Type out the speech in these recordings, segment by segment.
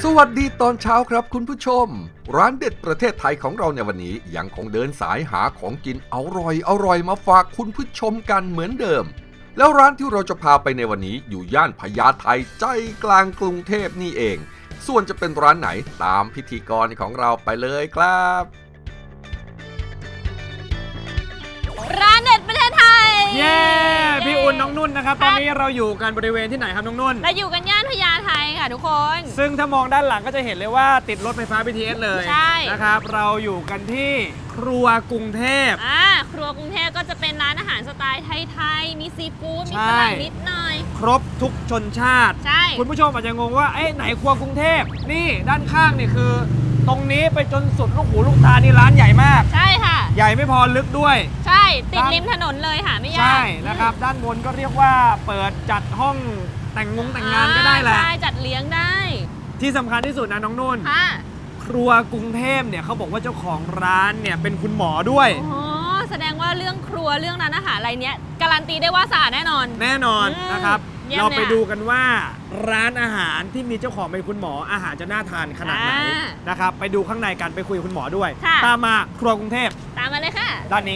วัสดีตอนเช้าครับคุณผู้ชมร้านเด็ดประเทศไทยของเราในวันนี้ยังคงเดินสายหาของกินอร่อยมาฝากคุณผู้ชมกันเหมือนเดิมแล้วร้านที่เราจะพาไปในวันนี้อยู่ย่านพญาไทใจกลางกรุงเทพนี่เองส่วนจะเป็นร้านไหนตามพิธีกรของเราไปเลยครับร้านเด็ดประเทศไทยเย้พี่อุ่นน้องนุ่นนะครับตอนนี้เราอยู่กันบริเวณที่ไหนครับน้องนุ่นเราอยู่กันย่านพญาไทค่ะทุกคนซึ่งถ้ามองด้านหลังก็จะเห็นเลยว่าติดรถไฟฟ้า BTS เลยใช่นะครับเราอยู่กันที่ครัวกรุงเทพครัวกรุงเทพก็จะเป็นร้านอาหารสไตล์ไทยๆมีซีฟู้ดมีฝรั่งนิดหน่อยครบทุกชนชาติใช่คุณผู้ชมอาจจะงงว่าไหนครัวกรุงเทพนี่ด้านข้างนี่คือตรงนี้ไปจนสุดลูกหูลูกตานี่ร้านใหญ่มากใช่ค่ะใหญ่ไม่พอลึกด้วยใช่ติดริมถนนเลยหาไม่ยากใช่นะครับด้านบนก็เรียกว่าเปิดจัดห้องแต่งงานก็ได้แหละใช่จัดเลี้ยงได้ที่สำคัญที่สุดนะน้องนุ่นครัวกรุงเทพเนี่ยเขาบอกว่าเจ้าของร้านเนี่ยเป็นคุณหมอด้วยแสดงว่าเรื่องครัวเรื่องร้านอาหารอะไรเนี้ยการันตีได้ว่าสะอาดแน่นอนนะครับเราไปดูกันว่าร้านอาหารที่มีเจ้าของเป็นคุณหมออาหารจะน่าทานขนาดไหนนะครับไปดูข้างในกันไปคุยกับคุณหมอด้วยตามมาครัวกรุงเทพตามมาเลยค่ะด้านนี้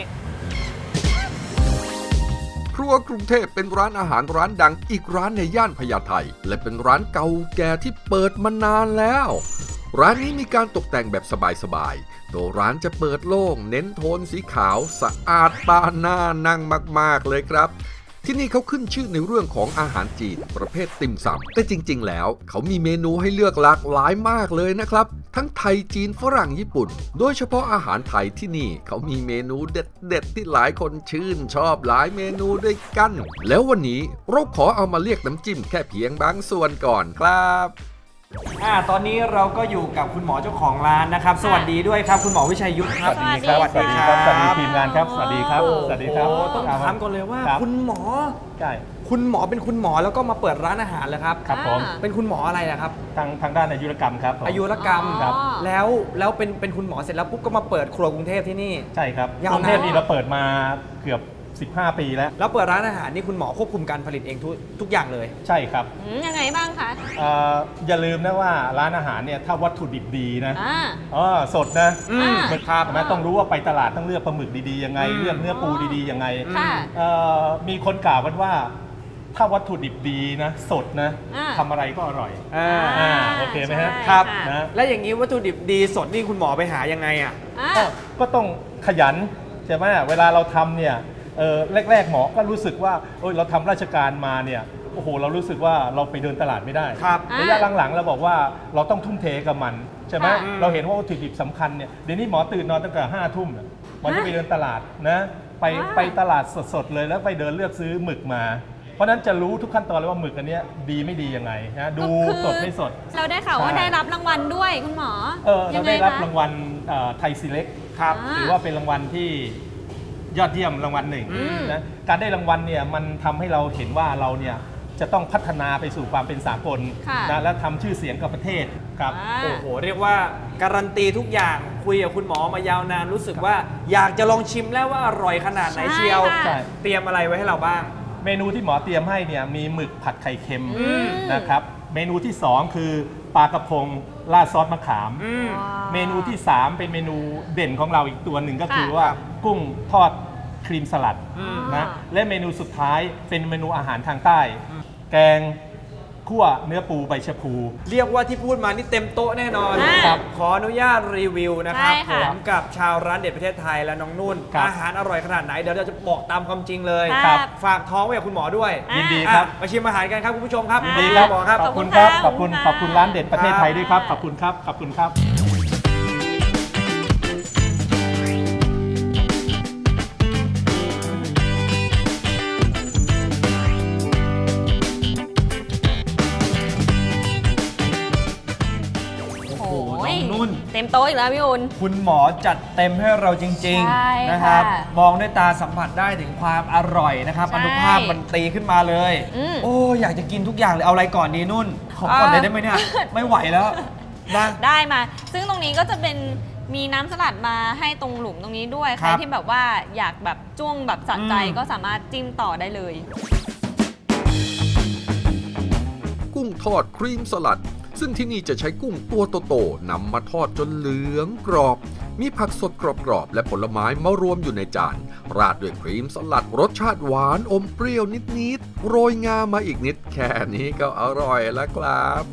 ครัวกรุงเทพเป็นร้านอาหารร้านดังอีกร้านในย่านพญาไทและเป็นร้านเก่าแก่ที่เปิดมานานแล้วร้านนี้มีการตกแต่งแบบสบายๆตัวร้านจะเปิดโล่งเน้นโทนสีขาวสะอาดตาหน้านั่งมากๆเลยครับที่นี่เขาขึ้นชื่อในเรื่องของอาหารจีนประเภทติ่มซำแต่จริงๆแล้วเขามีเมนูให้เลือกหลากหลายมากเลยนะครับทั้งไทยจีนฝรั่งญี่ปุ่นโดยเฉพาะอาหารไทยที่นี่เขามีเมนูเด็ดๆที่หลายคนชื่นชอบหลายเมนูด้วยกันแล้ววันนี้เราขอเอามาเรียกน้ำจิ้มแค่เพียงบางส่วนก่อนครับตอนนี้เราก็อยู่กับคุณหมอเจ้าของร้านนะครับสวัสดีด้วยครับคุณหมอวิชัยยุทธครับสวัสดีครับสวัสดีครับสวัสดีทีมงานครับสวัสดีครับสวัสดีครับต้องถามก่อนเลยว่าคุณหมอใช่คุณหมอเป็นคุณหมอแล้วก็มาเปิดร้านอาหารเลยครับครับผมเป็นคุณหมออะไรนะครับทางด้านอายุรกรรมครับอายุรกรรมครับแล้วเป็นคุณหมอเสร็จแล้วปุ๊บก็มาเปิดครัวกรุงเทพที่นี่ใช่ครับกรุงเทพนี่เราเปิดมาเกือบ15 ปีแล้วเปิดร้านอาหารนี่คุณหมอควบคุมการผลิตเองทุกอย่างเลยใช่ครับยังไงบ้างคะอย่าลืมนะว่าร้านอาหารเนี่ยถ้าวัตถุดิบดีนะสดนะหมึกครับนะต้องรู้ว่าไปตลาดต้องเลือกปลาหมึกดีๆยังไงเลือกเนื้อปูดีๆยังไงมีคนกล่าวกันว่าถ้าวัตถุดิบดีนะสดนะทำอะไรก็อร่อยโอเคไหมฮะครับนะและอย่างนี้วัตถุดิบดีสดนี่คุณหมอไปหายังไงก็ต้องขยันใช่ไหมเวลาเราทำเนี่ยแรกๆหมอก็รู้สึกว่าเราทำราชการมาเนี่ยโอ้โหเรารู้สึกว่าเราไปเดินตลาดไม่ได้ระยะหลังๆเราบอกว่าเราต้องทุ่มเทกับมันใช่ไหมเราเห็นว่าวัตถุดิบสำคัญเนี่ยเดี๋ยวนี้หมอตื่นนอนตั้งแต่5 ทุ่มหมอจะไปเดินตลาดนะไปตลาดสดๆเลยแล้วไปเดินเลือกซื้อหมึกมาเพราะนั้นจะรู้ทุกขั้นตอนเลยว่าหมึกอันนี้ดีไม่ดียังไงนะดูสดไม่สดเราได้ข่าวว่าได้รับรางวัลด้วยคุณหมอเราได้รับรางวัลไทยซีเล็กครับหรือว่าเป็นรางวัลที่ยอดเยี่ยมรางวัลหนึ่งนะการได้รางวัลเนี่ยมันทำให้เราเห็นว่าเราเนี่ยจะต้องพัฒนาไปสู่ความเป็นสากลนะและทำชื่อเสียงกับประเทศครับโอ้โหเรียกว่าการันตีทุกอย่างคุยกับคุณหมอมายาวนานรู้สึกว่าอยากจะลองชิมแล้วว่าอร่อยขนาดไหนเชียวเตรียมอะไรไว้ให้เราบ้างเมนูที่หมอเตรียมให้เนี่ยมีหมึกผัดไข่เค็มนะครับเมนูที่2คือปลากระพงราดซอสมะขามเมนูที่3เป็นเมนูเด่นของเราอีกตัวหนึ่งก็คือว่ากุ้งทอดครีมสลัดนะและเมนูสุดท้ายเป็นเมนูอาหารทางใต้แกงคั่วเนื้อปูใบชะพูเรียกว่าที่พูดมานี่เต็มโต๊ะแน่นอนครับขออนุญาตรีวิวนะครับผมกับชาวร้านเด็ดประเทศไทยและน้องนุ่นอาหารอร่อยขนาดไหนเดี๋ยวเราจะบอกตามความจริงเลยฝากท้องไว้กับคุณหมอด้วยยินดีครับมาชิมอาหารกันครับคุณผู้ชมครับยินดีครับขอบคุณครับขอบคุณร้านเด็ดประเทศไทยด้วยครับขอบคุณครับขอบคุณครับเต็มโต๊ะอีกแล้วพี่อุ่นคุณหมอจัดเต็มให้เราจริงๆนะครับมองด้วยตาสัมผัสได้ถึงความอร่อยนะครับอนุภาพมันตีขึ้นมาเลยโอ้อยากจะกินทุกอย่างเลยเอาอะไรก่อนดีนุ่นขอก่อนเลยได้ไหมเนี่ยไม่ไหวแล้วได้มาซึ่งตรงนี้ก็จะเป็นมีน้ำสลัดมาให้ตรงหลุมตรงนี้ด้วยใครที่แบบว่าอยากแบบจ้วงแบบสะใจก็สามารถจิ้มต่อได้เลยกุ้งทอดครีมสลัดซึ่งที่นี่จะใช้กุ้งตัวโตๆนำมาทอดจนเหลืองกรอบมีผักสดกรอบๆและผลไม้มารวมอยู่ในจานราดด้วยครีมสลัดรสชาติหวานอมเปรี้ยวนิดๆโรยงามาอีกนิดแค่นี้ก็อร่อยแล้วครับ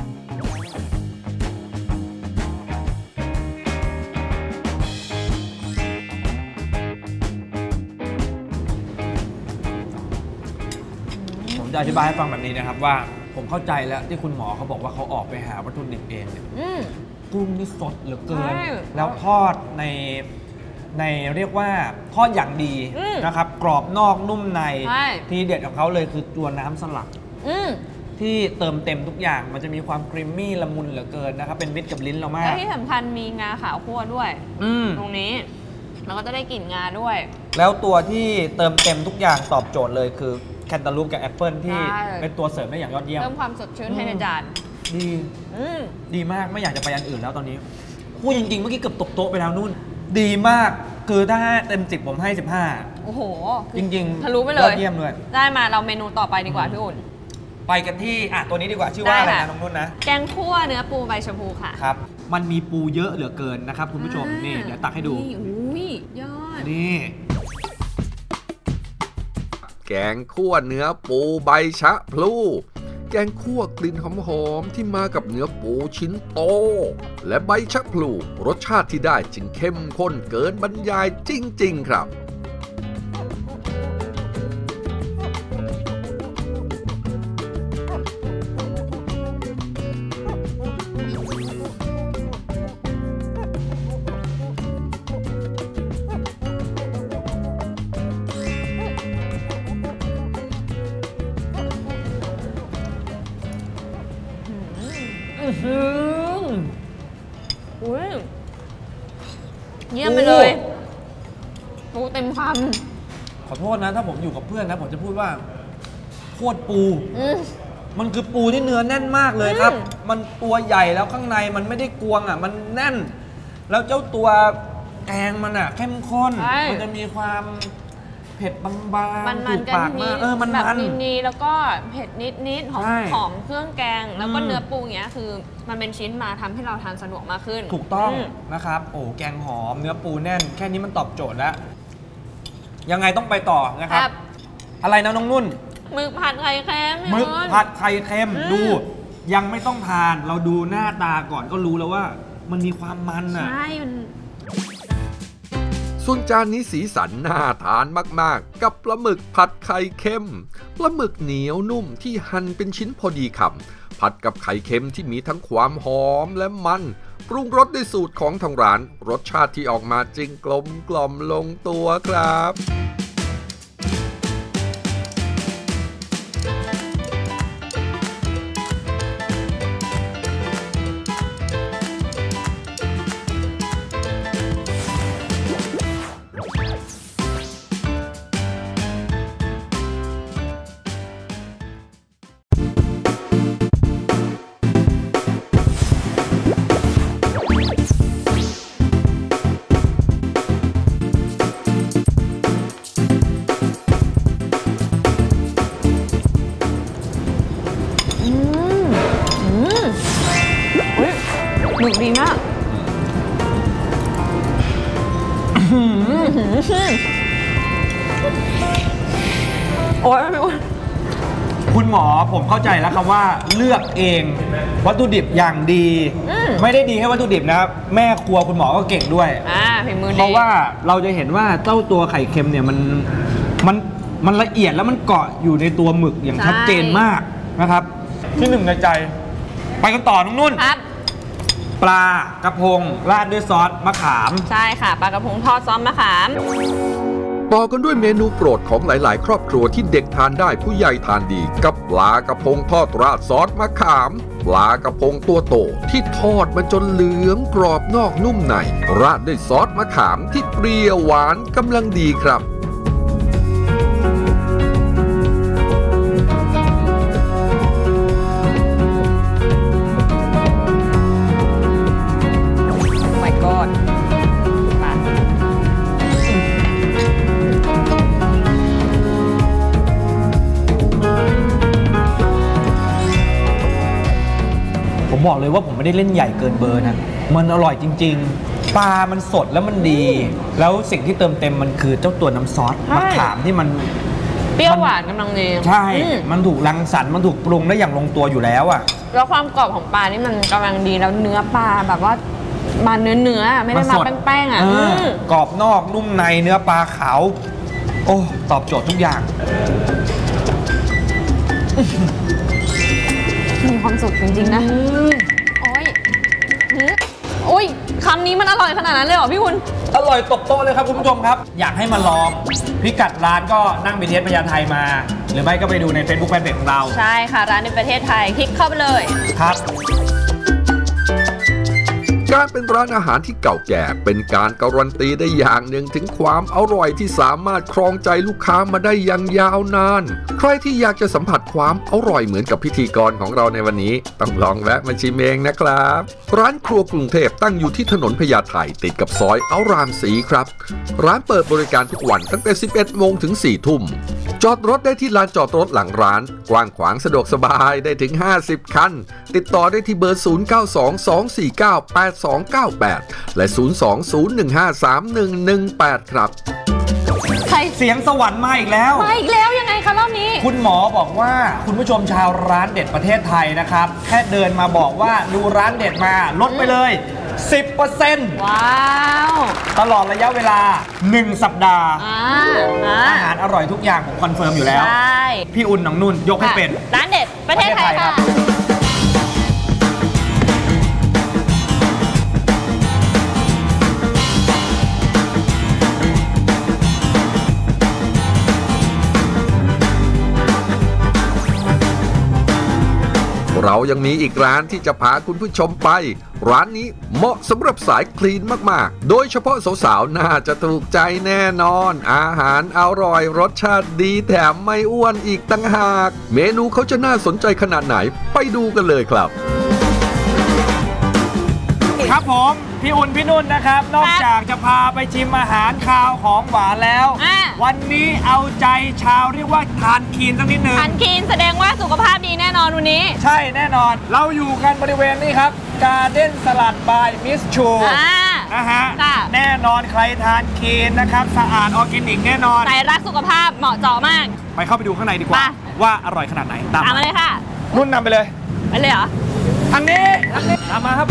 ผมจะอธิบายให้ฟังแบบนี้นะครับว่าผมเข้าใจแล้วที่คุณหมอเขาบอกว่าเขาออกไปหาวัตถุดิบเองเนี่ยกุ้งนี่สดเหลือเกินแล้วทอดในเรียกว่าทอดอย่างดีนะครับกรอบนอกนุ่มในที่เด็ดของเขาเลยคือตัวน้ำสลัดที่เติมเต็มทุกอย่างมันจะมีความครีมมี่ละมุนเหลือเกินนะครับเป็นมิตรกับลิ้นเรามากและที่สำคัญมีงาขาวคั่วด้วยตรงนี้เราก็จะได้กลิ่นงาด้วยแล้วตัวที่เติมเต็มทุกอย่างตอบโจทย์เลยคือแคนตาลูปกับแอปเปิลที่เป็นตัวเสริมได้อย่างยอดเยี่ยมเพิ่มความสดชื่นให้ในจานดีมากไม่อยากจะไปอันอื่นแล้วตอนนี้พูดจริงๆเมื่อกี้เกือบตกโต๊ะไปแล้วนุ่นดีมากคือถ้าเต็ม10ผมให้15 โอ้โหจริงๆทะลุไปเลยยอดเยี่ยมเลยได้มาเราเมนูต่อไปดีกว่าพี่อุ่นไปกันที่ตัวนี้ดีกว่าชื่อว่าอะไรนะน้องนุ่นนะแกงคั่วเนื้อปูใบชะพูค่ะครับมันมีปูเยอะเหลือเกินนะครับคุณผู้ชมนี่เดี๋ยวตักให้ดูอุ้ยยอดนี่แกงคั่วเนื้อปูใบชะพลูแกงคั่วกลิ่นหอมๆที่มากับเนื้อปูชิ้นโตและใบชะพลูรสชาติที่ได้จึงเข้มข้นเกินบรรยายจริงๆครับอุ้ยเยี่ยมไปเลยปูเต็มคำขอโทษนะถ้าผมอยู่กับเพื่อนนะผมจะพูดว่าโคตรปูมันคือปูที่เนื้อแน่นมากเลยครับมันตัวใหญ่แล้วข้างในมันไม่ได้กวงมันแน่นแล้วเจ้าตัวแกงมันเข้มข้นมันจะมีความเผ็ดบางๆมันปากมากมันแบบนีแล้วก็เผ็ดนิดๆหอมเครื่องแกงแล้วก็เนื้อปูเงี้ยคือมันเป็นชิ้นมาทำให้เราทานสะดวกมากขึ้นถูกต้องนะครับโอ้แกงหอมเนื้อปูแน่นแค่นี้มันตอบโจทย์แล้วยังไงต้องไปต่อนะครับอะไรนะน้องนุ่นหมึกผัดไข่เค็มหมึกผัดไข่เค็มดูยังไม่ต้องทานเราดูหน้าตาก่อนก็รู้แล้วว่ามันมีความมันใช่ส่วนจานนี้สีสันน่าทานมากๆกับปลาหมึกผัดไข่เค็มปลาหมึกเหนียวนุ่มที่หั่นเป็นชิ้นพอดีคำผัดกับไข่เค็มที่มีทั้งความหอมและมันปรุงรสด้วยสูตรของทางร้านรสชาติที่ออกมาจึงกลมกล่อมลงตัวครับหมึกดีมากโอ๊ยคุณหมอผมเข้าใจแล้วครับว่าเลือกเองวัตถุดิบอย่างดีไม่ได้ดีแค่วัตถุดิบนะครับแม่ครัวคุณหมอก็เก่งด้วยฝีมือดีเพราะว่าเราจะเห็นว่าเจ้าตัวไข่เค็มเนี่ยมันละเอียดแล้วมันเกาะอยู่ในตัวหมึกอย่างชัดเจนมากนะครับที่หนึ่งในใจไปกันต่อน้องนุ่นปลากระพงราดด้วยซอสมะขามใช่ค่ะปลากระพงทอดซอสมะขามต่อกันด้วยเมนูโปรดของหลายๆครอบครัวที่เด็กทานได้ผู้ใหญ่ทานดีกับปลากระพงทอดราดซอสมะขามปลากระพงตัวโตที่ทอดมาจนเหลืองกรอบนอกนุ่มในราดด้วยซอสมะขามที่เปรี้ยวหวานกำลังดีครับบบอกเลยว่าผมไม่ได้เล่นใหญ่เกินเบอร์นะมันอร่อยจริงๆปลามันสดแล้วมันดีแล้วสิ่งที่เติมเต็มมันคือเจ้าตัวน้ำซอสมะขามที่มันเปรี้ยวหวานกำลังดีใช่มันถูกรังสรรค์มันถูกปรุงได้อย่างลงตัวอยู่แล้วอ่ะแล้วความกรอบของปลานี่มันกำลังดีแล้วเนื้อปลาแบบว่ามาเนื้อไม่ได้มาแป้งๆอ่ะกรอบนอกนุ่มในเนื้อปลาขาวโอ้ตอบโจทย์ทุกอย่างมีความสุขจริงๆนะโอ้ยคำนี้มันอร่อยขนาดนั้นเลยเหรอพี่คุณอร่อยตบโต๊ะเลยครับคุณผู้ชมครับอยากให้มาลองพิกัดร้านก็นั่ง BTS พญาไทมาหรือไม่ก็ไปดูใน Facebook แฟนเพจของเราใช่ค่ะร้านในประเทศไทยคลิกเข้าไปเลยครับการเป็นร้านอาหารที่เก่าแก่เป็นการการันตีได้อย่างหนึ่งถึงความอร่อยที่สามารถครองใจลูกค้ามาได้อย่างยาวนานใครที่อยากจะสัมผัสความอร่อยเหมือนกับพิธีกรของเราในวันนี้ต้องลองแวะมาชิมเองนะครับร้านครัวกรุงเทพตั้งอยู่ที่ถนนพญาไทติดกับซอยอารามศรีครับร้านเปิดบริการทุกวันตั้งแต่ 11 โมงถึง 4 ทุ่มจอดรถได้ที่ลานจอดรถหลังร้านกว้างขวางสะดวกสบายได้ถึง50คันติดต่อได้ที่เบอร์0922498298และ02-015-3118ครับเสียงสวรรค์มาอีกแล้วยังไงคะรอบนี้คุณหมอบอกว่าคุณผู้ชมชาวร้านเด็ดประเทศไทยนะครับแค่เดินมาบอกว่าดูร้านเด็ดมาลดไปเลย 10% ว้าวตลอดระยะเวลา1สัปดาห์อาหารอร่อยทุกอย่างผมคอนเฟิร์มอยู่แล้วพี่อุ่นน้องนุ่นยกให้เป็นร้านเด็ดประเทศไทยค่ะเรายังมีอีกร้านที่จะพาคุณผู้ชมไปร้านนี้เหมาะสำหรับสายคลีนมากๆโดยเฉพาะสาวๆน่าจะถูกใจแน่นอนอาหารอร่อยรสชาติดีแถมไม่อ้วนอีกต่างหากเมนูเขาจะน่าสนใจขนาดไหนไปดูกันเลยครับครับผมพี่อุ่นพี่นุ่นนะครับนอกจากจะพาไปชิมอาหารคาวของหวานแล้ววันนี้เอาใจชาวเรียกว่าทานคีนสักนิดนึงทานคีนแสดงว่าสุขภาพดีแน่นอนวันนี้ใช่แน่นอนเราอยู่กันบริเวณนี้ครับการ์เด้นสลัดบายมิสชูนะฮะแน่นอนใครทานคีนนะครับสะอาดออร์แกนิกแน่นอนใส่รักสุขภาพเหมาะเจาะมากไปเข้าไปดูข้างในดีกว่าว่าอร่อยขนาดไหนตามมาเลยค่ะนุ่นนำไปเลยเหรอทางนี้ตามมาครับ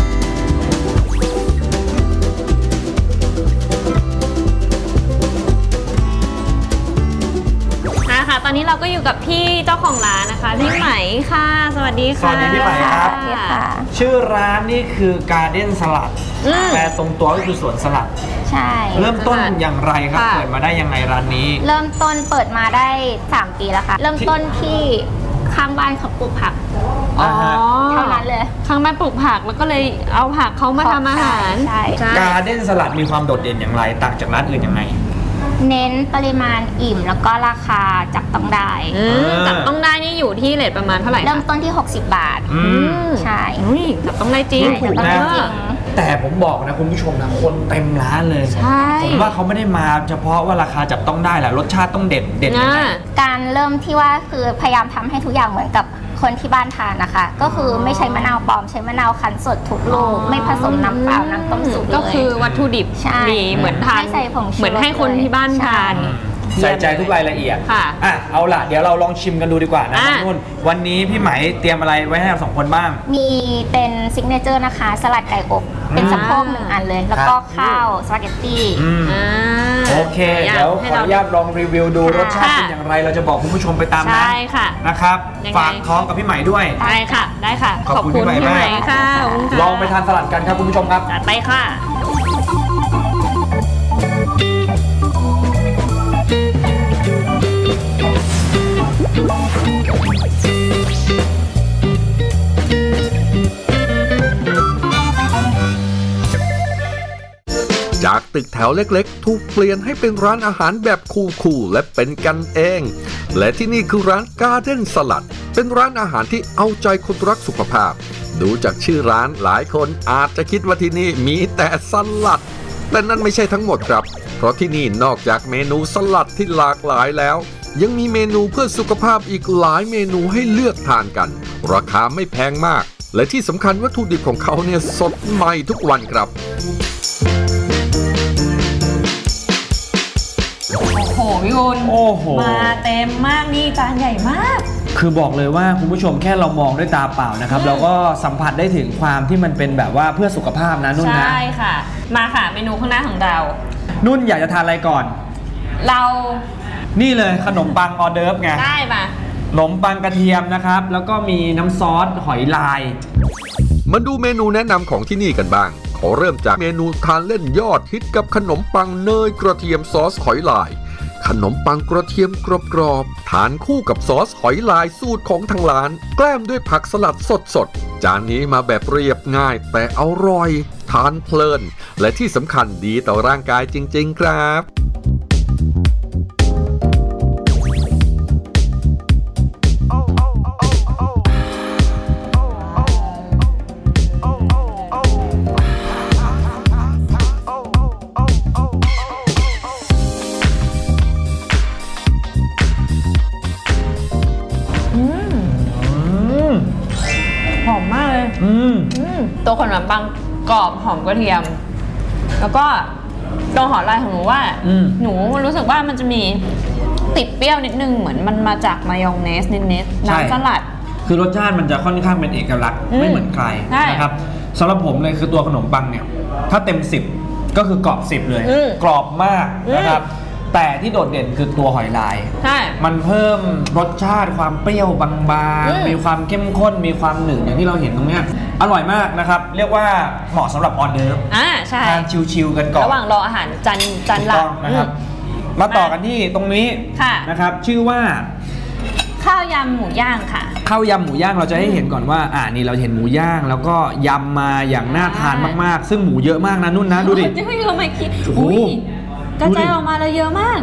ค่ะตอนนี้เราก็อยู่กับพี่เจ้าของร้านนะคะพี่ไหมค่ะสวัสดีค่ะสวัสดีพี่ไหมครับชื่อร้านนี่คือการ์เด้นสลัดแปลตรงตัวก็คือสวนสลัดใช่เริ่มต้นอย่างไรครับเปิดมาได้ยังไงร้านนี้เริ่มต้นเปิดมาได้3 ปีแล้วค่ะเริ่มต้นที่ข้างบ้านเขาปลูกผักเท่านั้นเลยข้างบ้านปลูกผักแล้วก็เลยเอาผักเขามาทำอาหารใช่การ์เด้นสลัดมีความโดดเด่นอย่างไรต่างจากร้านอื่นยังไงเน้นปริมาณอิ่มแล้วก็ราคาจับต้องได้จับต้องได้นี่อยู่ที่เรทประมาณเท่าไหร่เริ่มต้นที่60 บาทใช่จับต้องได้จริงถูกนะแต่ผมบอกนะคุณผู้ชมนะคนเต็มร้านเลยผมว่าเขาไม่ได้มาเฉพาะว่าราคาจับต้องได้แหละรสชาติต้องเด่นยังไงการเริ่มที่ว่าคือพยายามทำให้ทุกอย่างเหมือนกับคนที่บ้านทานนะคะก็คือไม่ใช้มะนาวปลอมใช้มะนาวคั้นสดทุกลูกไม่ผสมน้ำเปล่าน้ำต้มสุกก็คือวัตถุดิบดีเหมือนทานเหมือนให้คนที่บ้านทานใส่ใจทุกรายละเอียดเอาล่ะเดี๋ยวเราลองชิมกันดูดีกว่านะน้องนุ่นวันนี้พี่ไหมเตรียมอะไรไว้ให้เรา2 คนบ้างมีเป็นซิกเนเจอร์นะคะสลัดไก่อบเป็นสะโพก1 อันเลยแล้วก็ข้าวสปาเกตตี้โอเคเดี๋ยวขออนุญาตลองรีวิวดูรสชาติเป็นอย่างไรเราจะบอกคุณผู้ชมไปตามนั้นนะครับฝากท้องกับพี่ไหมด้วยได้ค่ะขอบคุณพี่ไหมค่ะลองไปทานสลัดกันครับคุณผู้ชมครับจัดไปค่ะจากตึกแถวเล็กๆถูกเปลี่ยนให้เป็นร้านอาหารแบบคูลๆและเป็นกันเองและที่นี่คือร้านการ์เด้นสลัดเป็นร้านอาหารที่เอาใจคนรักสุขภาพดูจากชื่อร้านหลายคนอาจจะคิดว่าที่นี่มีแต่สลัดแต่นั่นไม่ใช่ทั้งหมดครับเพราะที่นี่นอกจากเมนูสลัดที่หลากหลายแล้วยังมีเมนูเพื่อสุขภาพอีกหลายเมนูให้เลือกทานกันราคาไม่แพงมากและที่สำคัญวัตถุดิบของเขาเนี่ยสดใหม่ทุกวันครับโอ้โหพี่คุณโอ้โหมาเต็มมากนี่จานใหญ่มากคือบอกเลยว่าคุณผู้ชมแค่เรามองด้วยตาเปล่านะครับเราก็สัมผัสได้ถึงความที่มันเป็นแบบว่าเพื่อสุขภาพนะนุ่นนะใช่ค่ะ มาค่ะเมนูข้างหน้าของเรานุ่นอยากจะทานอะไรก่อนเรานี่เลยขนมปังออเดิร์ฟไงได้มาขนมปังกระเทียมนะครับแล้วก็มีน้ำซอสหอยลายมาดูเมนูแนะนำของที่นี่กันบ้าง ขอเริ่มจากเมนูทานเล่นยอดฮิตกับขนมปังเนยกระเทียมซอสหอยลายขนมปังกระเทียมกรอบๆทานคู่กับซอสหอยลายสูตรของทางร้านแกล้มด้วยผักสลัดสดๆจานนี้มาแบบเรียบง่ายแต่อร่อยทานเพลินและที่สำคัญดีต่อร่างกายจริงๆครับหอมมากเลยตัวขนมปังกรอบหอมกระเทียม แล้วก็ตัวหอยลายของหนูว่าหนูรู้สึกว่ามันจะมีติดเปรี้ยวนิดนึงเหมือนมันมาจากมายองเนสนิดๆน้ำสลัดคือรสชาติมันจะค่อนข้างเป็นเอกลักษณ์ไม่เหมือนใครนะครับสำหรับผมเลยคือตัวขนมปังเนี่ยถ้าเต็ม10ก็คือกรอบ10เลยกรอบมากนะครับแต่ที่โดดเด่นคือตัวหอยลายมันเพิ่มรสชาติความเปรี้ยวบางๆมีความเข้มข้นมีความหนึบอย่างที่เราเห็นตรงนี้อร่อยมากนะครับเรียกว่าเหมาะสำหรับออเดิร์ฟใช่ทานชิวๆกันก่อนระหว่างรออาหารจานหลักนะครับมาต่อกันที่ตรงนี้นะครับชื่อว่าข้าวยำหมูย่างค่ะข้าวยำหมูย่างเราจะให้เห็นก่อนว่านี่เราเห็นหมูย่างแล้วก็ยำมาอย่างน่าทานมากๆซึ่งหมูเยอะมากนะนุ่นนะดูดิไม่รู้ไม่คิดกระจายออกมาเลยเยอะมาก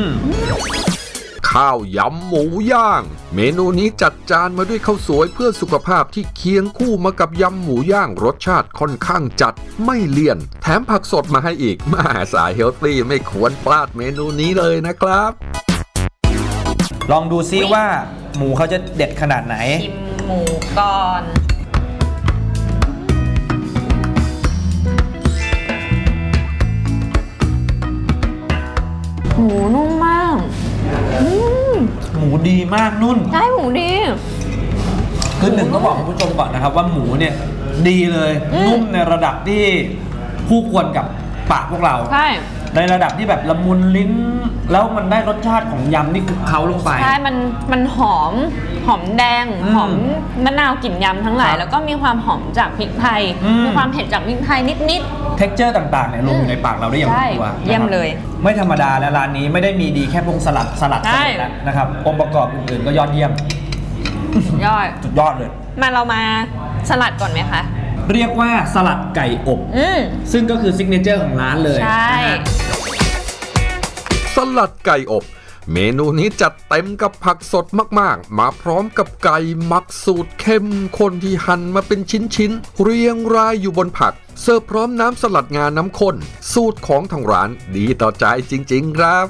ข้าวยำหมูย่างเมนูนี้จัดจานมาด้วยข้าวสวยเพื่อสุขภาพที่เคียงคู่มากับยำหมูย่างรสชาติค่อนข้างจัดไม่เลี่ยนแถมผักสดมาให้อีกมาสายเฮลตี้ไม่ควรพลาดเมนูนี้เลยนะครับลองดูซิว่าหมูเขาจะเด็ดขนาดไหนชิมหมูก่อนหมูนุ่มมากหมูดีมากนุ่นใช่หมูดีคือหนึ่งต้องบอกคุณผู้ชมก่อนนะครับว่าหมูเนี่ยดีเลยนุ่มในระดับที่คู่ควรกับปากพวกเราใช่ในระดับที่แบบละมุนลิ้นแล้วมันได้รสชาติของยำที่คลุกเคล้าลงไปใช่มันหอมแดงหอมมะนาวกลิ่นยำทั้งหลายแล้วก็มีความหอมจากพริกไทยมีความเผ็ดจากพริกไทยนิดๆ texture ต่างๆเนี่ยลงอยู่ในปากเราได้อย่างถูกตัวเยี่ยมเลยไม่ธรรมดาและร้านนี้ไม่ได้มีดีแค่พวกสลัดนะครับองค์ประกอบอื่นๆก็ยอดเยี่ยมสุดยอดเลยเรามาสลัดก่อนไหมคะเรียกว่าสลัดไก่อบซึ่งก็คือซิกเนเจอร์ของร้านเลยใช่สลัดไก่อบเมนูนี้จัดเต็มกับผักสดมากๆมาพร้อมกับไก่หมักสูตรเข้มข้นที่หั่นมาเป็นชิ้นๆเรียงรายอยู่บนผักเสิร์ฟพร้อมน้ำสลัดงาน้ำข้นสูตรของทางร้านดีต่อใจจริงๆครับ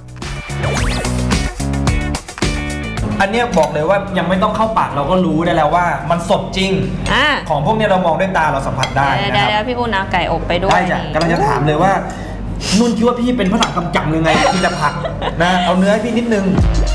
อันนี้บอกเลยว่ายังไม่ต้องเข้าปากเราก็รู้ได้แล้วว่ามันสดจริงของพวกนี้เรามองด้วยตาเราสัมผัสได้นะครับได้พี่อุ่นเอาไก่อบไปด้วยได้จ้ะกำลังจะถามเลยว่านุ่นคิดว่าพี่เป็นพระสังคำจังยังไงกินแต่ผักนะเอาเนื้อให้พี่นิดนึง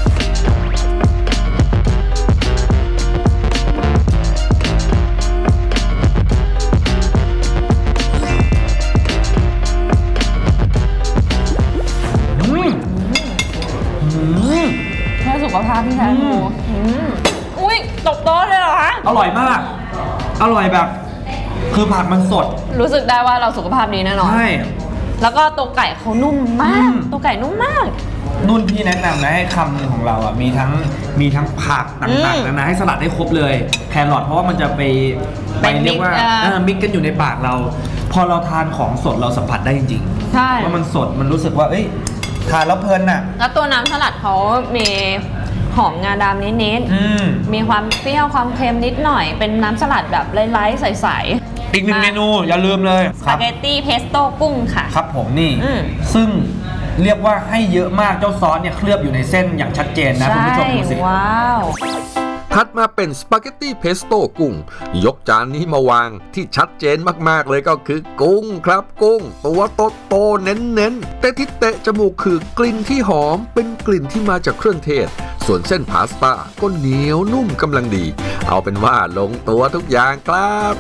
เพื่อสุขภาพพี่แทนดูอุ้ยตบโต๊ะเลยเหรอคะอร่อยมากอร่อยแบบคือผักมันสดรู้สึกได้ว่าเราสุขภาพดีแน่นอนใช่แล้วก็ตัวไก่เขานุ่มมากตัวไก่นุ่มมากนุ่นพี่แนะนำนะให้คำหนึ่งของเราอ่ะมีทั้งผักต่างๆนะให้สลัดได้ครบเลยแครอทเพราะว่ามันจะไปเรียกว่ามิกกันอยู่ในปากเราพอเราทานของสดเราสัมผัสได้จริงๆใช่ว่ามันสดมันรู้สึกว่าเอ้ยทานแล้วเพลินน่ะแล้วตัวน้ำสลัดเขามีหอมงาดำนิดๆมีความเปรี้ยวความเค็มนิดหน่อยเป็นน้ำสลัดแบบไร้ๆใสๆอีกหนึ่งเมนูอย่าลืมเลยสปาเกตตี้เพสโต้กุ้งค่ะครับผมนี่ซึ่งเรียกว่าให้เยอะมากเจ้าซอสเนี่ยเคลือบอยู่ในเส้นอย่างชัดเจนนะคุณผู้ชมดูสิว้าวถัดมาเป็นสปาเกตตี้เพสโต้กุ้งยกจานนี้มาวางที่ชัดเจนมากๆเลยก็คือกุ้งครับกุ้งตัวโตๆเน้นๆแต่ที่เตะจมูกคือกลิ่นที่หอมเป็นกลิ่นที่มาจากเครื่องเทศส่วนเส้นพาสต้าก็เหนียวนุ่มกำลังดีเอาเป็นว่าลงตัวทุกอย่างครับ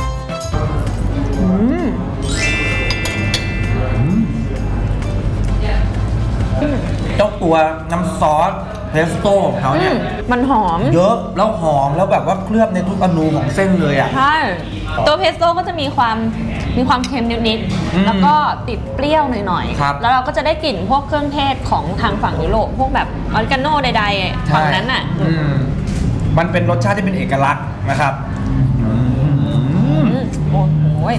เจ้าตัวน้ำซอสเพสโต้ของเขาเนี่ยมันหอมเยอะแล้วหอมแล้วแบบว่าเคลือบในทุกอนูของเส้นเลยอ่ะใช่ตัวเพสโต้ก็จะมีความเค็มนิดๆแล้วก็ติดเปรี้ยวหน่อยๆแล้วเราก็จะได้กลิ่นพวกเครื่องเทศของทางฝั่งยุโรปพวกแบบออริกาโน่ใดๆฝั่งนั้นอ่ะมันเป็นรสชาติที่เป็นเอกลักษณ์นะครับโอ้ย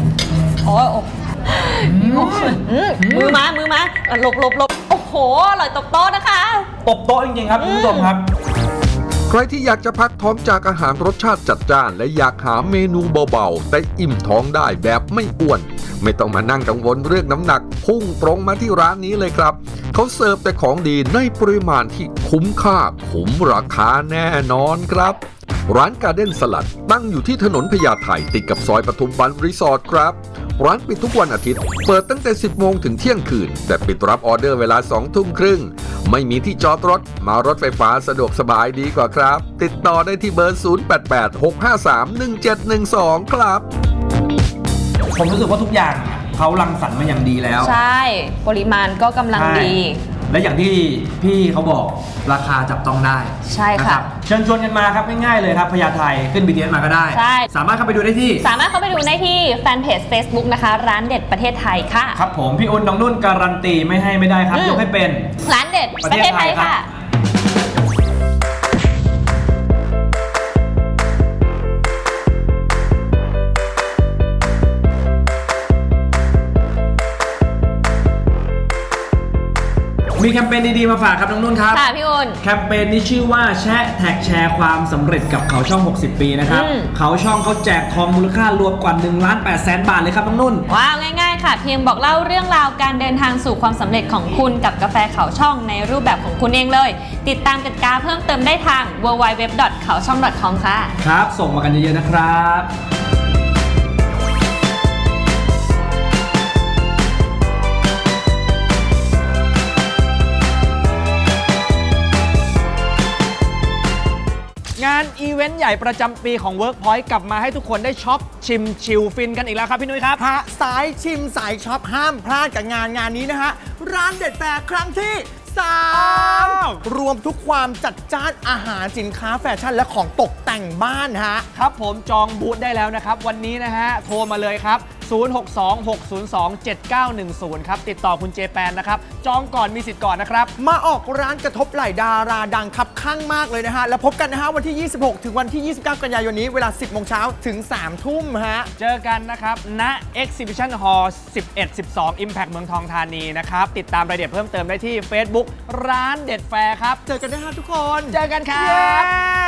มือมาหลบโอ้โหอร่อยตบโต๊ะนะคะตบโต๊ะจริงๆครับคุณผู้ชมครับใครที่อยากจะพักท้องจากอาหารรสชาติจัดจ้านและอยากหาเมนูเบาๆแต่อิ่มท้องได้แบบไม่อ้วนไม่ต้องมานั่งกังวลเรื่องน้ำหนักพุ่งตรงมาที่ร้านนี้เลยครับเขาเสิร์ฟแต่ของดีในปริมาณที่คุ้มค่าคุ้มราคาแน่นอนครับร้านการ์เด้นสลัดตั้งอยู่ที่ถนนพญาไทติดกับซอยปทุมวันรีสอร์ทครับร้านปิดทุกวันอาทิตย์เปิดตั้งแต่ 10 โมงถึงเที่ยงคืนแต่ปิดรับออเดอร์เวลา 2 ทุ่มครึ่งไม่มีที่จอดรถมารถไฟฟ้าสะดวกสบายดีกว่าครับติดต่อได้ที่เบอร์ 0886531712 ครับผมรู้สึกว่าทุกอย่างเขารังสรรค์มาอย่างดีแล้วใช่ปริมาณก็กำลังดีและอย่างที่พี่เขาบอกราคาจับต้องได้ใช่ค่ะเชิญชวนกันมาครับง่ายๆเลยครับพญาไทขึ้น BTS มาก็ได้ใช่สามารถเข้าไปดูได้ที่แฟนเพจ Facebook นะคะร้านเด็ดประเทศไทยค่ะครับผมพี่อุ่นน้องนุ่นการันตีไม่ได้ครับยกให้เป็นร้านเด็ดประเทศไทยค่ะมีแคมเปญดีๆมาฝากครับน้องนุ่นครับค่ะพี่อุ่นแคมเปญนี้ชื่อว่าแชะแท็กแชร์ความสำเร็จกับเขาช่อง60 ปีนะครับเขาช่องเขาแจกทองมูลค่ารวมกว่า1,800,000 บาทเลยครับน้องนุ่นว้าวง่ายๆค่ะเพียงบอกเล่าเรื่องราวการเดินทางสู่ความสำเร็จของคุณกับกาแฟเขาช่องในรูปแบบของคุณเองเลยติดตามกติกาเพิ่มเติมได้ทาง www.kaochong.com ค่ะครับส่งมากันเยอะๆนะครับงานอีเวนต์ใหญ่ประจำปีของ Workpoint กลับมาให้ทุกคนได้ช็อปชิมชิลฟินกันอีกแล้วครับพี่นุ้ยครับสายชิมสายช็อปห้ามพลาดกับงานนี้นะฮะร้านเด็ดแฟร์ครั้งที่3รวมทุกความจัดจ้านอาหารสินค้าแฟชั่นและของตกแต่งบ้านฮะครับผมจองบูธได้แล้วนะครับวันนี้นะฮะโทรมาเลยครับ062-602-7910ครับติดต่อคุณเจแปนนะครับจองก่อนมีสิทธิ์ก่อนนะครับมาออกร้านกระทบไหล่ดาราดังคับข้างมากเลยนะฮะแล้วพบกันนะฮะวันที่ 26 ถึงวันที่ 29 กันยายนนี้เวลา 10 โมงเช้าถึง 3 ทุ่มฮะเจอกันนะครับณ Exhibition Hall 11-12 Impact เมืองทองธานีนะครับติดตามรายละเอียดเพิ่มเติมได้ที่ Facebook ร้านเด็ดแฟร์ครับเจอกันนะฮะทุกคนเจอกันครับ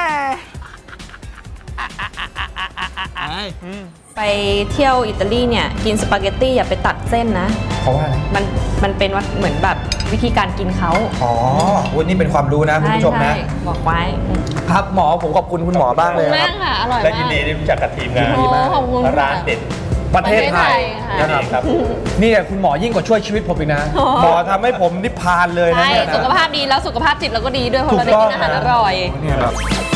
ไปเที่ยวอิตาลีเนี่ยกินสปาเกตตี้อย่าไปตัดเส้นนะเพราะว่าอะไรมันเป็นเหมือนแบบวิธีการกินเขาวันนี้เป็นความรู้นะคุณผู้ชมนะบอกไว้ครับหมอผมขอบคุณคุณหมอบ้างเลยครับค่ะอร่อยมากและยินดีที่รู้จักกับทีมงานร้านเด็ดประเทศไทยนะครับนี่คุณหมอยิ่งกว่าช่วยชีวิตผมอีกนะหมอทำให้ผมนิพพานเลยนะสุขภาพดีแล้วสุขภาพจิตเราก็ดีด้วยเพราะเราได้กินอาหารอร่อย